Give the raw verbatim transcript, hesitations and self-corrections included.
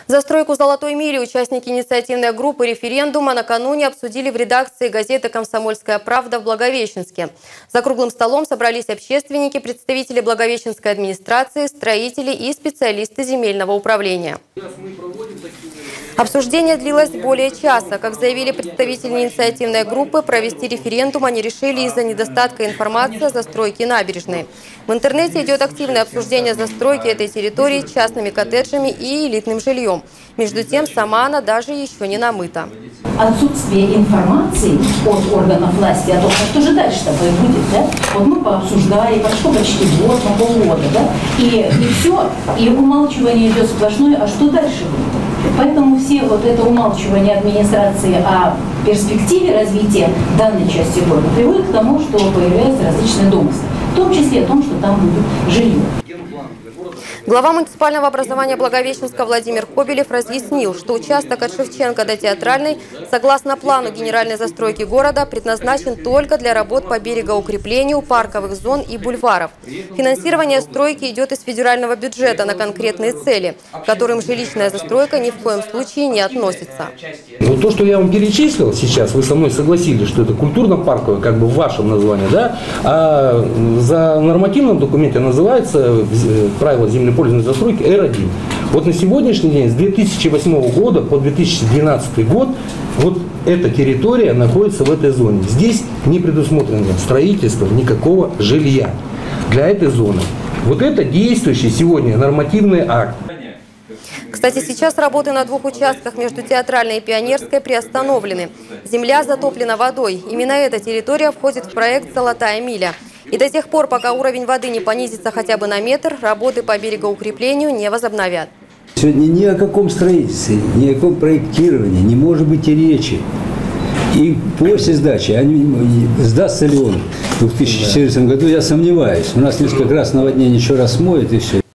Застройку «Золотой мили» участники инициативной группы референдума накануне обсудили в редакции газеты «Комсомольская правда» в Благовещенске. За круглым столом собрались общественники, представители Благовещенской администрации, строители и специалисты земельного управления. Обсуждение длилось более часа. Как заявили представители инициативной группы, провести референдум они решили из-за недостатка информации о застройке набережной. В интернете идет активное обсуждение застройки этой территории частными коттеджами и элитным жильем. Между тем, сама она даже еще не намыта. Отсутствие информации от органов власти о том, что же дальше-то будет, да? Вот мы пообсуждали, прошло почти год, на полгода, да? И, и все, и умалчивание идет сплошное, а что дальше будет? Поэтому все вот это умалчивание администрации о перспективе развития данной части города приводит к тому, что появляются различные домыслы, в том числе о том, что там будет жилье. Глава муниципального образования Благовещенска Владимир Кобелев разъяснил, что участок от Шевченко до Театральной, согласно плану генеральной застройки города, предназначен только для работ по берегоукреплению парковых зон и бульваров. Финансирование стройки идет из федерального бюджета на конкретные цели, к которым жилищная застройка ни в коем случае не относится. Ну, то, что я вам перечислил сейчас, вы со мной согласились, что это культурно-парковое, как бы в вашем названии, да? А за нормативном документе называется правило землепользования застройки эр один. Вот на сегодняшний день, с две тысячи восьмого года по две тысячи двенадцатый год, вот эта территория находится в этой зоне. Здесь не предусмотрено строительство никакого жилья для этой зоны. Вот это действующий сегодня нормативный акт. Кстати, сейчас работы на двух участках между Театральной и Пионерской приостановлены. Земля затоплена водой. Именно эта территория входит в проект «Золотая миля». И до тех пор, пока уровень воды не понизится хотя бы на метр, работы по берегоукреплению не возобновят. Сегодня ни о каком строительстве, ни о каком проектировании не может быть и речи. И после сдачи, они, сдастся ли он в две тысячи четырнадцатом году, я сомневаюсь. У нас несколько раз наводнение еще раз смоет и все.